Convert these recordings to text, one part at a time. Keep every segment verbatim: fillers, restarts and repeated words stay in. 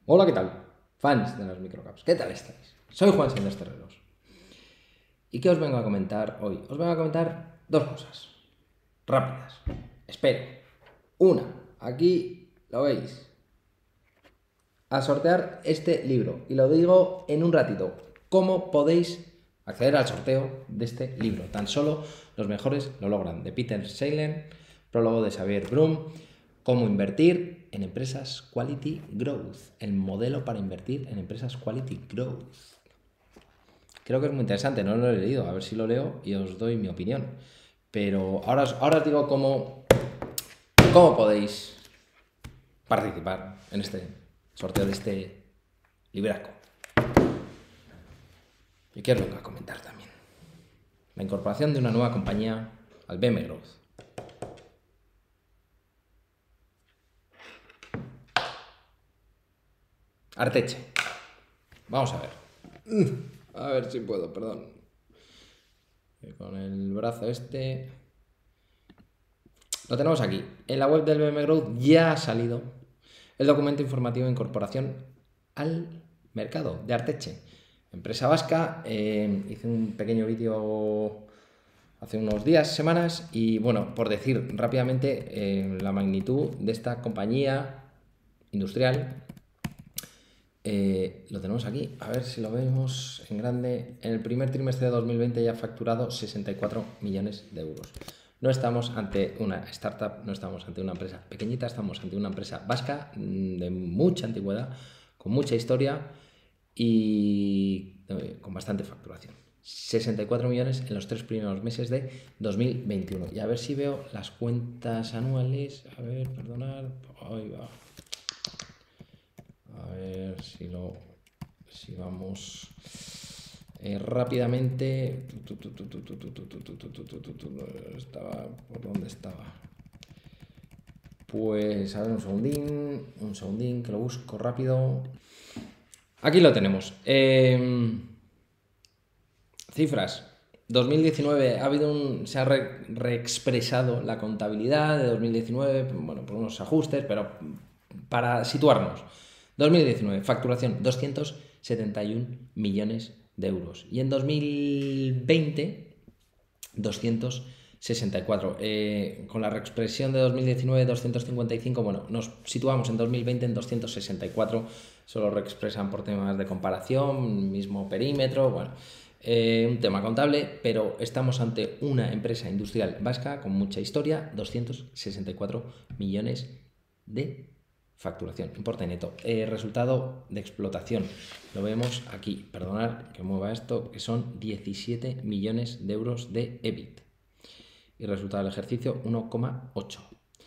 Hola, ¿qué tal? Fans de las microcaps, ¿qué tal estáis? Soy Juan Sanders Terreros. ¿Y qué os vengo a comentar hoy? Os vengo a comentar dos cosas rápidas. Espero. Una, aquí lo veis. A sortear este libro. Y lo digo en un ratito. ¿Cómo podéis acceder al sorteo de este libro? Tan solo los mejores lo logran. De Peter Seilen, prólogo de Xavier Brum. Cómo invertir en empresas Quality Growth. El modelo para invertir en empresas Quality Growth. Creo que es muy interesante, no lo he leído, a ver si lo leo y os doy mi opinión. Pero ahora, ahora os digo cómo, cómo podéis participar en este sorteo de este libraco. Y qué os vengo a comentar también. La incorporación de una nueva compañía al B M Growth. Arteche. Vamos a ver. A ver si puedo, perdón. Con el brazo este. Lo tenemos aquí. En la web del B M Growth ya ha salido el documento informativo de incorporación al mercado de Arteche. Empresa vasca. Eh, hice un pequeño vídeo hace unos días, semanas, y bueno, por decir rápidamente eh, la magnitud de esta compañía industrial. Eh, lo tenemos aquí, a ver si lo vemos en grande. En el primer trimestre de dos mil veinte ya ha facturado sesenta y cuatro millones de euros. No estamos ante una startup, no estamos ante una empresa pequeñita, estamos ante una empresa vasca de mucha antigüedad, con mucha historia y eh, con bastante facturación. sesenta y cuatro millones en los tres primeros meses de dos mil veintiuno. Y a ver si veo las cuentas anuales. A ver, perdonad. Ahí va. A ver si lo. Si vamos eh, rápidamente. Estaba. ¿Por dónde estaba? Pues a ver, un segundín. Un segundín que lo busco rápido. Aquí lo tenemos. Eh, cifras. dos mil diecinueve ha habido un, se ha re, reexpresado la contabilidad de dos mil diecinueve, bueno, por unos ajustes, pero para situarnos. dos mil diecinueve, facturación doscientos setenta y un millones de euros. Y en dos mil veinte, doscientos sesenta y cuatro. Eh, con la reexpresión de dos mil diecinueve, doscientos cincuenta y cinco, bueno, nos situamos en dos mil veinte en doscientos sesenta y cuatro. Solo reexpresan por temas de comparación, mismo perímetro, bueno. Eh, un tema contable, pero estamos ante una empresa industrial vasca con mucha historia, doscientos sesenta y cuatro millones de facturación, importe neto. Eh, resultado de explotación, lo vemos aquí, perdonad que mueva esto, que son diecisiete millones de euros de E B I T. Y resultado del ejercicio uno coma ocho.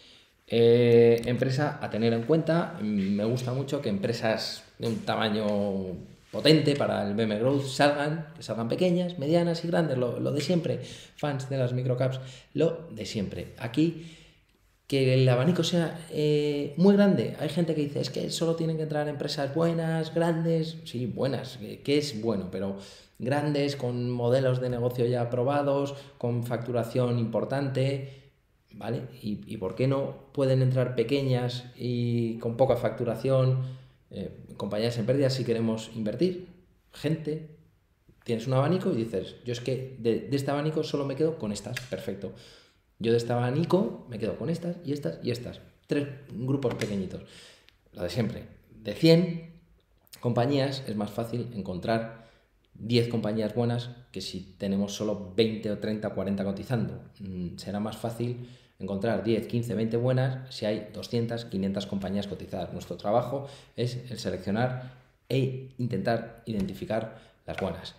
Eh, empresa a tener en cuenta, me gusta mucho que empresas de un tamaño potente para el B M Growth salgan, que salgan pequeñas, medianas y grandes, lo, lo de siempre, fans de las microcaps, lo de siempre. Aquí, que el abanico sea eh, muy grande. Hay gente que dice, es que solo tienen que entrar empresas buenas, grandes, sí, buenas, que es bueno, pero grandes, con modelos de negocio ya aprobados, con facturación importante, ¿vale? ¿Y, y por qué no pueden entrar pequeñas y con poca facturación, eh, compañías en pérdidas si queremos invertir? Gente, tienes un abanico y dices, yo es que de, de este abanico solo me quedo con estas, perfecto. Yo de este abanico me quedo con estas y estas y estas. Tres grupos pequeñitos. Lo de siempre. De cien compañías es más fácil encontrar diez compañías buenas que si tenemos solo veinte o treinta o cuarenta cotizando. Será más fácil encontrar diez, quince, veinte buenas si hay doscientas, quinientas compañías cotizadas. Nuestro trabajo es el seleccionar e intentar identificar las buenas.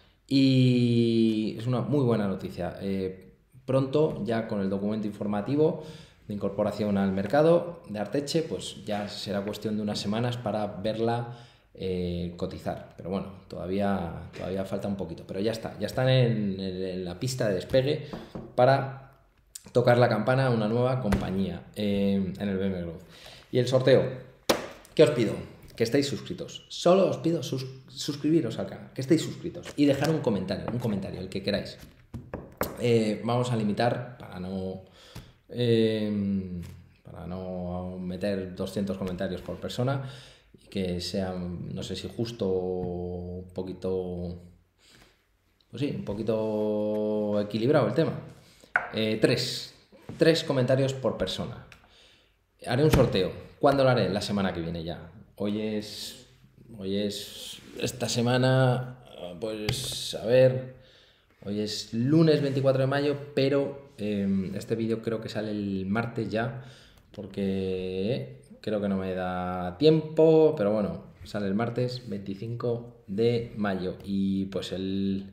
Y es una muy buena noticia. Eh, Pronto, ya con el documento informativo de incorporación al mercado de Arteche, pues ya será cuestión de unas semanas para verla eh, cotizar. Pero bueno, todavía, todavía falta un poquito. Pero ya está, ya están en, en, en la pista de despegue para tocar la campana a una nueva compañía eh, en el B M Growth. Y el sorteo, ¿qué os pido? Que estéis suscritos. Solo os pido sus, suscribiros al canal, que estéis suscritos y dejar un comentario, un comentario, el que queráis. Eh, vamos a limitar para no eh, para no meter doscientos comentarios por persona y que sea, no sé si justo o un poquito, pues sí, un poquito equilibrado el tema. Eh, tres, tres comentarios por persona. Haré un sorteo. ¿Cuándo lo haré? La semana que viene ya. Hoy es, hoy es esta semana, pues a ver, hoy es lunes veinticuatro de mayo, pero eh, este vídeo creo que sale el martes ya, porque creo que no me da tiempo, pero bueno, sale el martes veinticinco de mayo y pues el,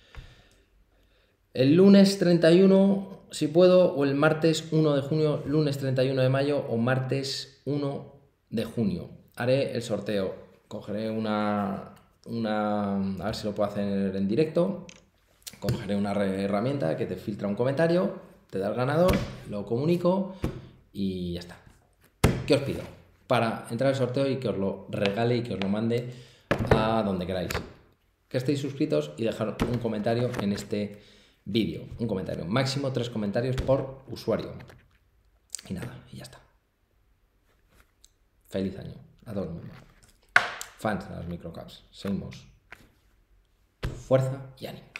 el lunes treinta y uno, si puedo, o el martes uno de junio, lunes treinta y uno de mayo o martes uno de junio. Haré el sorteo. Cogeré una, una, a ver si lo puedo hacer en directo. Cogeré una herramienta que te filtra un comentario, te da el ganador, lo comunico y ya está. ¿Qué os pido? Para entrar al sorteo y que os lo regale y que os lo mande a donde queráis. Que estéis suscritos y dejar un comentario en este vídeo. Un comentario. Máximo tres comentarios por usuario. Y nada, y ya está. Feliz año a todo el mundo. Fans de las microcaps. Seguimos. Fuerza y ánimo.